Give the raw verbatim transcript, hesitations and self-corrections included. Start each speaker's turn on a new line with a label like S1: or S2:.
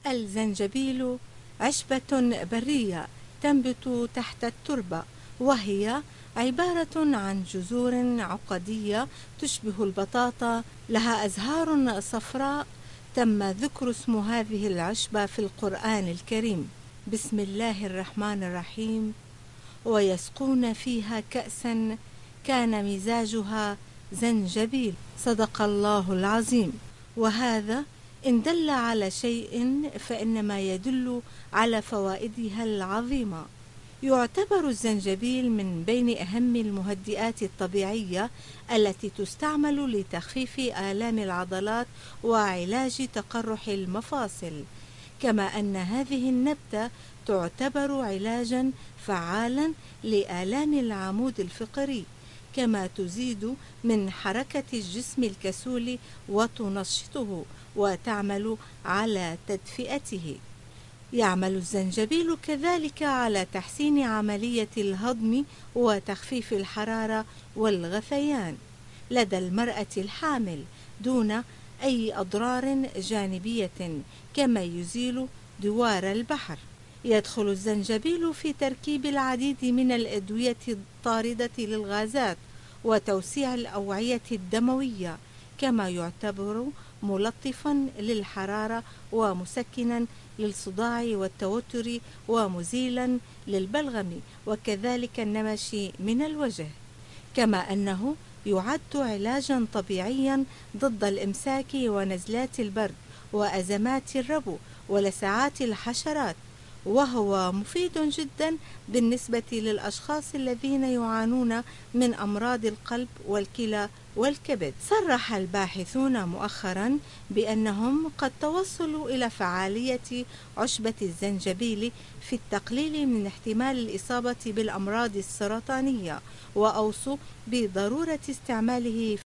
S1: الزنجبيل عشبة برية تنبت تحت التربة، وهي عبارة عن جذور عقدية تشبه البطاطا، لها أزهار صفراء. تم ذكر اسم هذه العشبة في القرآن الكريم. بسم الله الرحمن الرحيم. ويسقون فيها كأسا كان مزاجها زنجبيل. صدق الله العظيم. وهذا إن دل على شيء فإنما يدل على فوائدها العظيمة. يعتبر الزنجبيل من بين أهم المهدئات الطبيعية التي تستعمل لتخفيف آلام العضلات وعلاج تقرح المفاصل، كما أن هذه النبتة تعتبر علاجا فعالا لآلام العمود الفقري، كما تزيد من حركة الجسم الكسول وتنشطه وتعمل على تدفئته. يعمل الزنجبيل كذلك على تحسين عملية الهضم وتخفيف الحرارة والغثيان لدى المرأة الحامل دون أي أضرار جانبية، كما يزيل دوار البحر. يدخل الزنجبيل في تركيب العديد من الأدوية الطاردة للغازات وتوسيع الأوعية الدموية، كما يعتبر ملطفا للحرارة ومسكنا للصداع والتوتر ومزيلا للبلغم وكذلك النمش من الوجه، كما أنه يعد علاجا طبيعيا ضد الإمساك ونزلات البرد وأزمات الربو ولسعات الحشرات، وهو مفيد جدا بالنسبة للأشخاص الذين يعانون من أمراض القلب والكلى والكبد. صرح الباحثون مؤخرا بأنهم قد توصلوا إلى فعالية عشبة الزنجبيل في التقليل من احتمال الإصابة بالأمراض السرطانية، وأوصوا بضرورة استعماله